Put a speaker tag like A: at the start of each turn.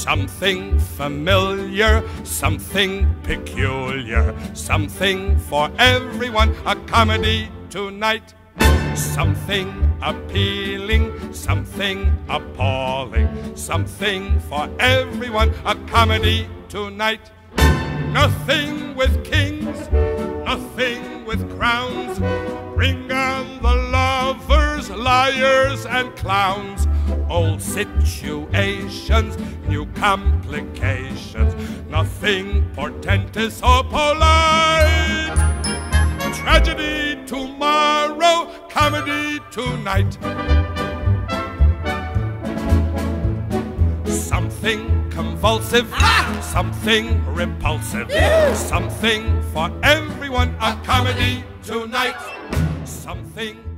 A: Something familiar, something peculiar, something for everyone, a comedy tonight. Something appealing, something appalling, something for everyone, a comedy tonight. Nothing with kings, nothing with crowns. Bring on the lovers, liars and clowns. Old situations, new complications. Nothing portentous or polite. Tragedy tomorrow, comedy tonight. Something convulsive, something repulsive, something for everyone, a comedy tonight. Something